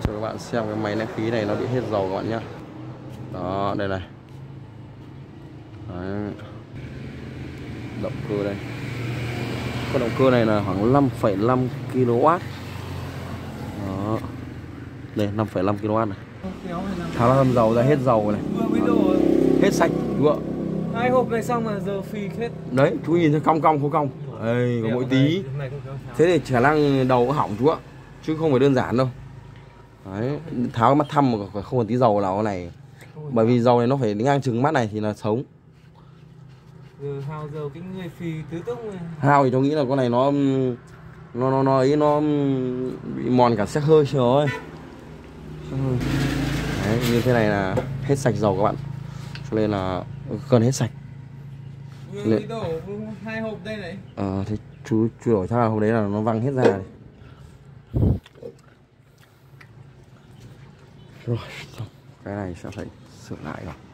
cho các bạn xem cái máy nén khí này nó bị hết dầu các bạn nhé. Đó, đây này. Đấy. Động cơ đây. Con động cơ này là khoảng 5,5 kW. Đó. Đây 5,5 kW này. Tháo ra hâm dầu ra hết dầu này. Hết sạch đúng không? 2 hộp này xong là giờ phì hết. Đấy, chú nhìn thấy cong không cong. Đây, có mỗi tí. Thế thì khả năng đầu có hỏng chú ạ. Chứ không phải đơn giản đâu. Đấy, tháo cái mắt thăm mà không còn tí dầu nào cái này. Bởi vì dầu này nó phải ngang chừng mắt này thì là sống. Hào giờ cái người phì tứ tung này. Hào thì tôi nghĩ là con này nó bị mòn cả xét hơi rồi. Đấy, như thế này là hết sạch dầu các bạn. Cho nên là gần hết sạch. Vừa đổ 2 hộp đây này. Thì chú đổi chắc là hôm đấy là nó văng hết ra này. Rồi, xong. Cái này sẽ phải sửa lại rồi.